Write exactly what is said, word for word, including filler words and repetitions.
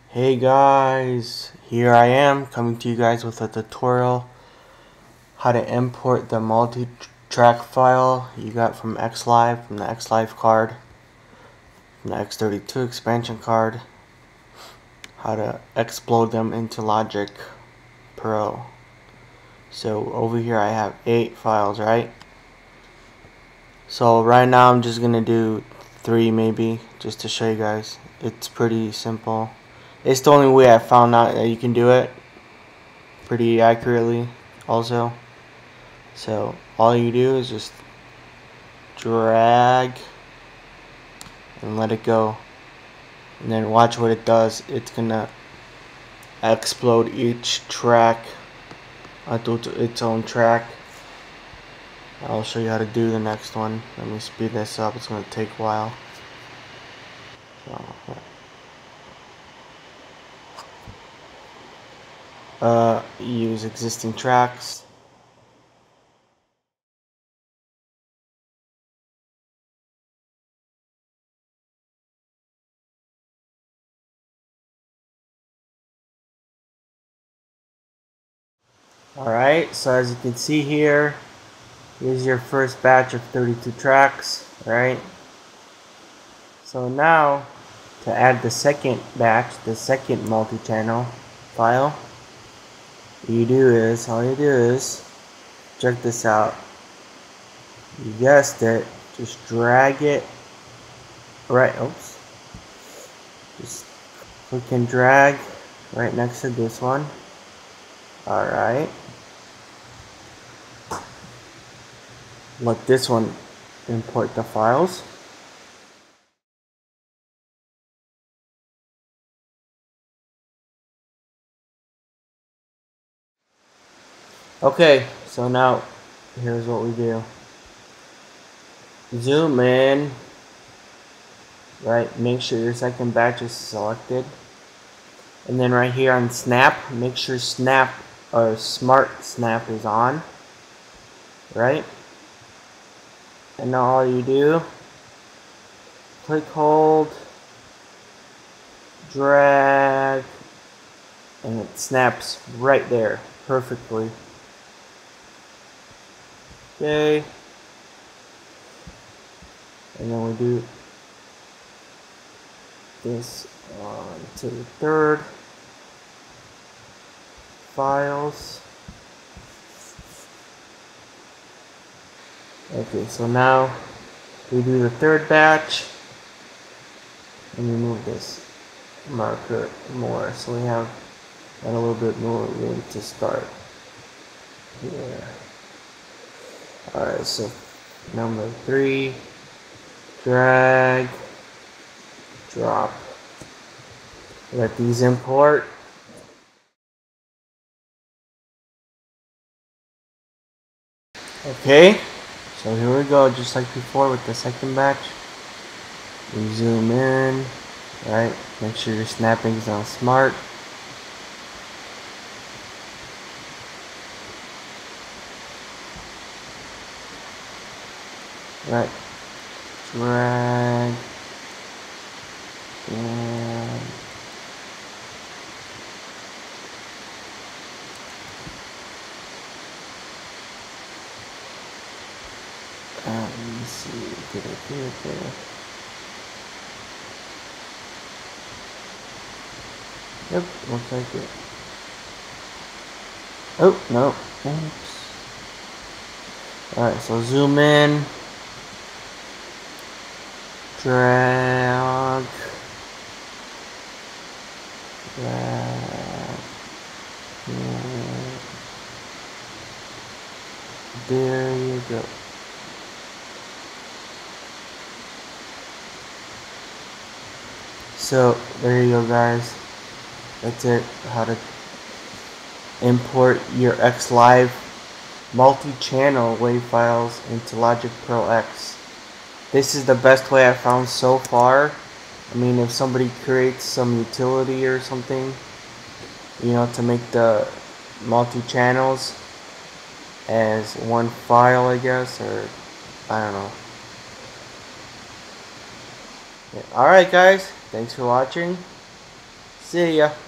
Hey guys, here I am coming to you guys with a tutorial how to import the multi-track file you got from XLive, from the XLive card, from the X thirty-two expansion card, how to explode them into Logic Pro. So over here I have eight files, right? So right now I'm just gonna do three maybe, just to show you guys. It's pretty simple. It's the only way I found out that you can do it pretty accurately also. So all you do is just drag and let it go, and then watch what it does. It's gonna explode each track onto its own track. I'll show you how to do the next one. Let me speed this up, it's gonna take a while. So, uh, use existing tracks. Alright, so as you can see here, here's your first batch of thirty-two tracks, right? So now, to add the second batch, the second multi-channel file, what you do is, all you do is, check this out, you guessed it, just drag it, right, oops, just click and drag right next to this one, alright, let this one import the files. Okay, so now here's what we do. Zoom in, right, make sure your second batch is selected, and then right here on snap, make sure snap or smart snap is on, right? And now all you do, click, hold, drag, and it snaps right there perfectly. Okay, and then we do this on to the third files. Okay, so now we do the third batch and we move this marker more, so we have a little bit more room to start here. Alright, so number three, drag, drop. Let these import. Okay, so here we go, just like before with the second batch. We zoom in, right? Make sure your snapping is on smart. Right, drag, and uh, let me see, did I do it there? Yep, looks like it. Oh, no, oops. Alright, so zoom in, drag, drag, and there you go. So there you go, guys. That's it, how to import your XLive multi-channel WAV files into Logic Pro X. This is the best way I found so far. I mean, if somebody creates some utility or something, you know, to make the multi-channels as one file, I guess, or I don't know. Yeah. Alright guys, thanks for watching. See ya.